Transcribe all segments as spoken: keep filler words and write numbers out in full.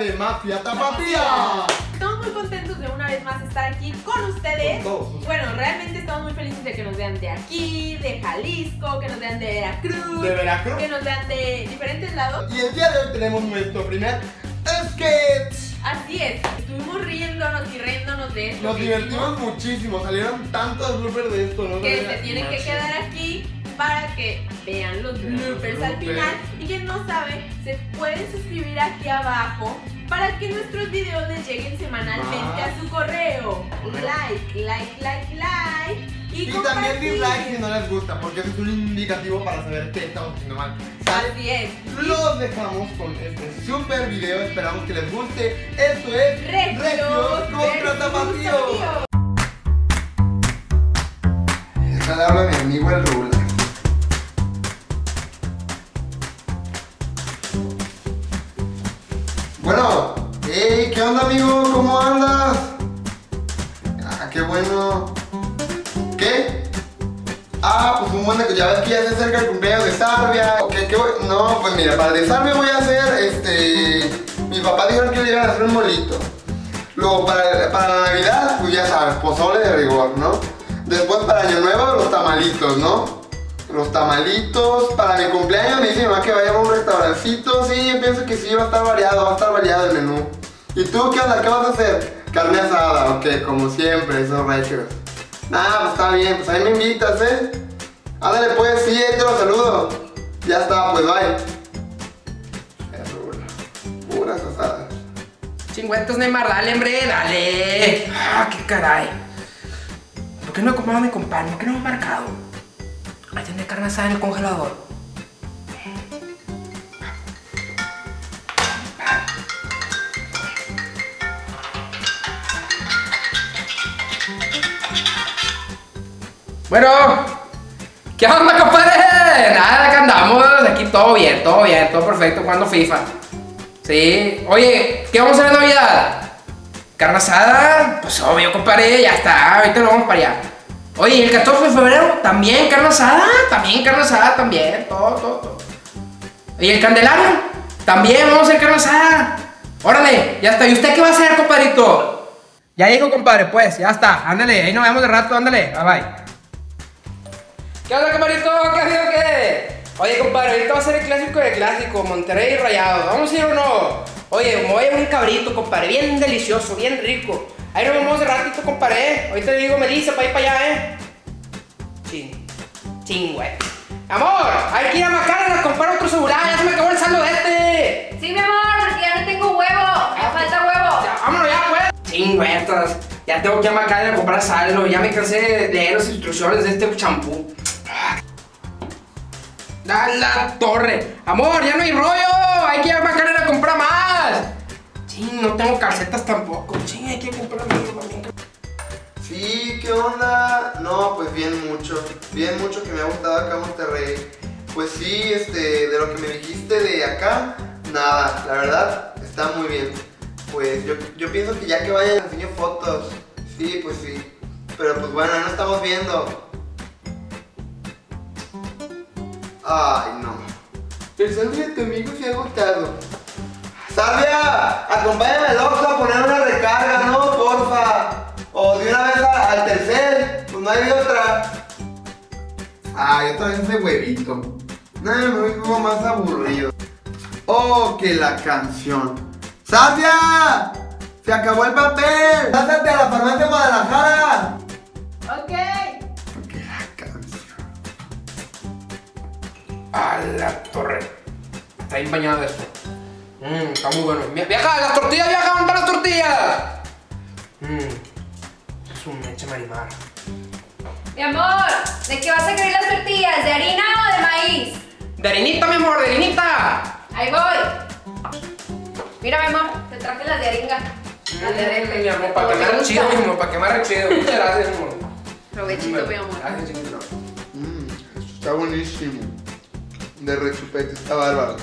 de Mafia Tapatía. Estamos muy contentos de una vez más estar aquí con ustedes. Con todos. Bueno, realmente estamos muy felices de que nos vean de aquí, de Jalisco, que nos vean de Veracruz, De Veracruz. que nos vean de diferentes lados. Y el día de hoy tenemos nuestro primer sketch. Así es, estuvimos riéndonos y riéndonos de esto. Nos que divertimos hicimos, muchísimo, salieron tantos bloopers de esto, ¿no? que se tienen que quedar aquí para que vean los Vean los bloopers al bloopers. final. Y quien no sabe, se pueden suscribir aquí abajo para que nuestros videos les lleguen semanalmente Ah. a su correo. Correcto. Like, like, like, like. Y, Y también compartir. dislike si no les gusta, porque eso es un indicativo para saber qué estamos haciendo mal. Así es. Los dejamos con este super video, esperamos que les guste. Esto es Regios Regios contra versus Tapatíos. Tapatíos. Déjale hablar a mi amigo el Rula. Bueno, hey, ¿qué onda, amigo? ¿Cómo andas? Ah, qué bueno. ¿Qué? Ah, pues un buen de que ya ves que ya se acerca el cumpleaños de Sarvia. ¿Qué, qué voy? No, pues mira, para el de Sarvia voy a hacer, este... Mi papá dijo que le iban a hacer un molito. Luego, para, para la Navidad, pues ya sabes, pozole de rigor, ¿no? Después, para Año Nuevo, los tamalitos, ¿no? Los tamalitos. Para mi cumpleaños me dice mi mamá que vayamos a un restaurancito. Sí, yo pienso que sí, va a estar variado, va a estar variado el menú. ¿Y tú qué onda? ¿Qué vas a hacer? Carne asada, ok, como siempre, esos regios. Ah, pues está bien, pues ahí me invitas, ¿eh? Ándale pues, sí, ahí te lo saludo. Ya está, pues bye. Puras asadas. Chingüentos, Neymar, dale, hombre, dale. Ah, qué caray. ¿Por qué no he comprado a mi compadre? ¿Por qué no me he marcado? Ahí tiene carne asada en el congelador. Bueno, ¿qué onda, compadre? Nada, que andamos. Aquí todo bien, todo bien, todo perfecto, jugando FIFA. Sí, oye, ¿qué vamos a hacer en Navidad? ¿Carne asada? Pues obvio, compadre, ya está, ahorita lo vamos para allá. Oye, ¿y el catorce de febrero? ¿También carne asada? También carne asada, también, todo, todo, todo. ¿Y el Candelario? También vamos a hacer carne asada. Órale, ya está. ¿Y usted qué va a hacer, compadrito? Ya dijo, compadre, pues, ya está, ándale, ahí nos vemos de rato, ándale, bye bye. ¿Qué onda, compadrito? ¿Qué ha sido qué? Oye, compadre, ahorita va a ser el clásico de clásico, Monterrey y Rayados. ¿Vamos a ir o no? Oye, me voy a un cabrito, compadre, bien delicioso, bien rico. Ahí nos vemos de ratito, compadre, ¿eh? Ahorita le digo Melissa para ir para allá, ¿eh? Ching, ching, güey. Amor, hay que ir a Macarena a comprar otro celular, ya se me acabó el saldo de este. Sí, mi amor, porque ya no tengo huevo. Me falta huevo. Ya, vámonos ya, pues. Chingüetas, ya tengo que ir a Macarena a comprar saldo, ya me cansé de leer las instrucciones de este champú. ¡A la torre! Amor, ya no hay rollo. Hay que ir a Macarena a comprar más. Ching, no tengo calcetas tampoco. Ching, hay que comprar más también. Sí, ¿qué onda? No, pues bien mucho, bien mucho que me ha gustado acá Monterrey. Pues sí, este, de lo que me dijiste de acá, nada, la verdad, está muy bien. Pues yo, yo pienso que ya que vaya les enseño fotos. Sí, pues sí. Pero pues bueno, ahí nos estamos viendo. Ay, no. El saldo de tu amigo se ha agotado. ¡Salvia! Acompáñame al Oxxo a poner una recarga, ¿no? Porfa. O de una vez a- al tercer, pues no hay de otra. Ay, otra vez ese huevito. No, me voy como más aburrido. Oh, que la canción. ¡Salvia! ¡Se acabó el papel! ¡Pásate a la farmacia de Guadalajara! Ok. Que la canción. ¡A la torre! Está bien bañado esto. Mmm, está muy bueno. Vie- ¡Vieja, las tortillas, vieja! ¿Dónde están las tortillas? Mmm, es un leche marimar. Mi amor, ¿de qué vas a querer las tortillas? ¿De harina o de maíz? ¡De harinita, mi amor, de harinita! Ahí voy. Mira, mi amor, te traje las de haringa. Las de arepa. Mi amor, para que me haga chido, mi amor, para que me haga chido. Muchas gracias, mi amor. Provechito, mi amor. Gracias, chiquito. Mmm, esto está buenísimo. De rechupete, está bárbaro.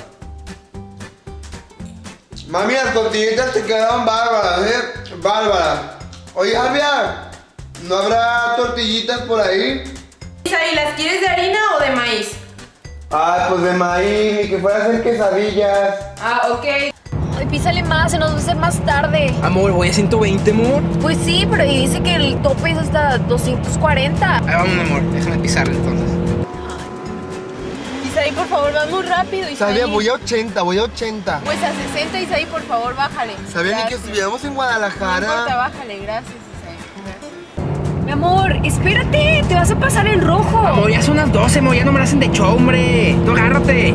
Mami, las tortillitas te quedaron bárbaras, ¿eh? Bárbaras. Oye, Javier, ¿no habrá tortillitas por ahí? ¿Y las quieres de harina o de maíz? Ah, pues de maíz, que fuera a hacer quesadillas. Ah, ok. Ay, písale más, se nos va a hacer más tarde. Amor, voy a ciento veinte, amor. Pues sí, pero ahí dice que el tope es hasta doscientos cuarenta. Ahí vamos, amor, déjame pisarle entonces. Isaí, por favor, vas muy rápido, Isaí. Sabía, voy a ochenta, voy a ochenta. Pues a sesenta, Isaí, por favor, bájale. Sabía ni que Gracias. estuviéramos en No importa, Guadalajara. bájale, gracias, Isaí. Gracias. Mi amor, espérate, te vas a pasar en rojo. Amor, ya son las doce, amor, ya no me la hacen de show, hombre. Tú agárrate.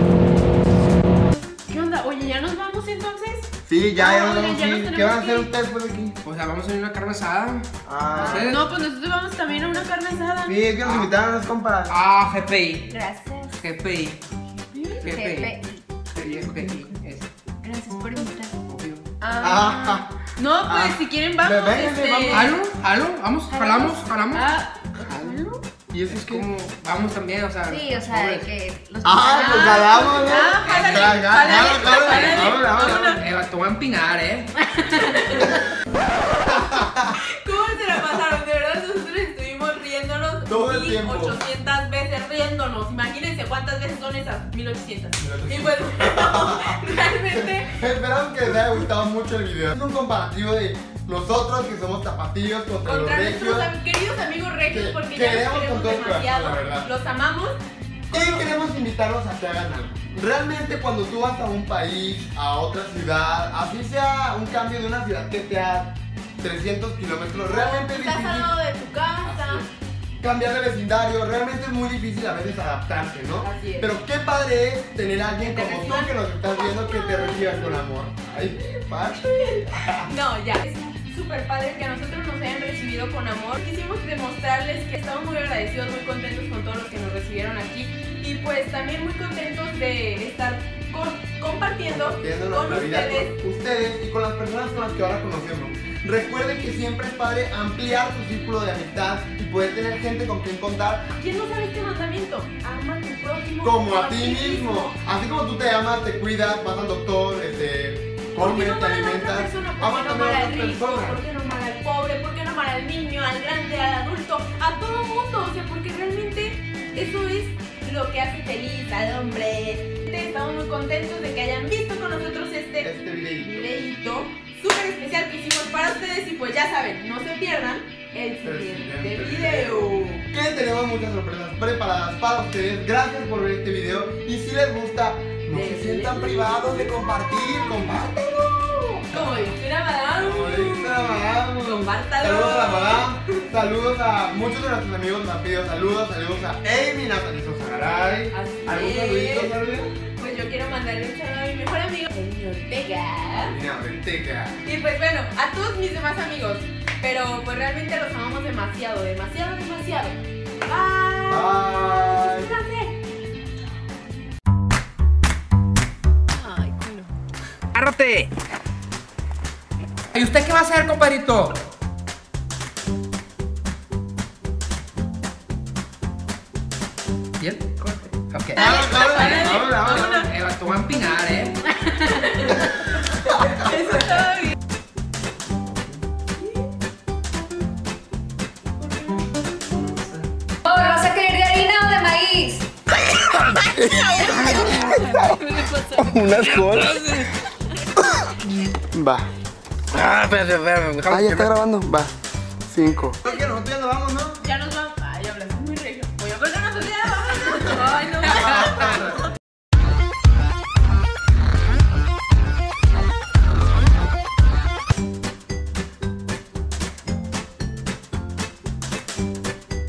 ¿Qué onda? Oye, ¿ya nos vamos entonces? Sí, ya, ya, Ah, nos oye, vamos ya a nos ir. ¿Qué tenemos van a que hacer ir. ustedes por aquí? O sea, vamos a ir a una carne asada. Ah, ¿Sí? No, pues nosotros vamos también a una carne asada. sí, es que nos invitaron a los compas. Ah, G P I. Gracias. G P I. G P I. Jefe, Sí, es G P I. Es gracias por invitar. obvio. Ah. Ah, No, pues Ah. si quieren vamos. Vénganse, este... vamos. ¿Jalo? ¿Jalo? ¿Vamos? ¿Jalamos? ¿Jalamos? Ah, ¿y eso es Es que? como, vamos también, o sea. Sí, o sea, de hombres. que los Ah, pues jalamos, ¿no? Ah, jálale, Jala, jala, jálale, jala, jala, jálale. jala, jala. Vámonos. Eva, te voy a empinar, ¿eh? ¿Cómo se la pasaron? De verdad, nosotros estuvimos riéndonos Todo el mil tiempo. ochocientas veces riéndonos. Imagínense cuántas veces son esas. mil ochocientas. Y pues, realmente, Esperamos que les haya gustado mucho el video. Es un comparativo de nosotros que somos tapatíos contra los contra nuestros regios. am- queridos amigos regios, Que porque ya queremos los con queremos todo el corazón, demasiado, la verdad. los amamos. Y queremos invitarlos a que hagan algo. Realmente cuando tú vas a un país, a otra ciudad, así sea un cambio de una ciudad que esté a trescientos kilómetros, realmente es Estás al difícil lado de tu casa. cambiar de vecindario, realmente es muy difícil a veces adaptarse, ¿no? Así es. Pero qué padre es tener a alguien Que te como tú reciban. que nos estás viendo que te reciba con amor. Ay, padre. No, ya. Es súper padre que a nosotros nos hayan recibido con amor. Quisimos demostrarles que estamos muy agradecidos, muy contentos con todos los que nos recibieron aquí. Y pues también muy contentos de estar con- compartiendo Compartiendo con nuestra vida ustedes. con ustedes y con las personas con las que ahora conocemos. Recuerden que siempre es padre ampliar tu círculo de amistad y poder tener gente con quien contar ¿Quién no sabe este mandamiento? Ama a tu prójimo como a ti mismo. Así como tú te amas, te cuidas, vas al doctor, este, ¿Por qué comes, no te amar a la otra alimentas. persona? ¿Por Ama qué no también amar a al otras rico? personas. ¿Por qué no amar al pobre? ¿Por qué no amar al niño, al grande, al adulto? A todo mundo. O sea, porque realmente eso es lo que hace feliz al hombre. Estamos muy contentos de que hayan visto con nosotros este Este videito. videito súper especial que hicimos para ustedes. Y pues ya saben, no se pierdan el siguiente video. Que tenemos muchas sorpresas preparadas para ustedes. Gracias por ver este video. Y si les gusta, no se sientan privados de compartir. Compártanlo. Como dice la madame. Como dice la madame. Compártalo. Saludos a la madame. Saludos a muchos de nuestros amigos nos han pedido saludos. Saludos a Amy, Natalie Sosagaray. Así ¿Algún es. saludito, saludito? Pues yo quiero mandarle un saludo a mi mejor amigo, el Ortega. Mira, Ortega. Y pues bueno, a todos mis demás amigos. Pero pues realmente los amamos demasiado, demasiado, demasiado. Bye. Bye. Suscríbanse. Ay, culo. ¡Agárrate! ¿Y usted qué va a hacer, compadrito? ¿Bien? Corte. Ok. Ahora, ahora, ahora, ahora. Eva, te voy a empinar, ¿eh? Eso estaba bien. Oh, ¿vas a querer de harina o de maíz? Unas cosas. Va. Ah, espérate, espérate. Ah, ya está grabando. Va. Cinco. ¿Por qué nosotros ya nos vamos, no?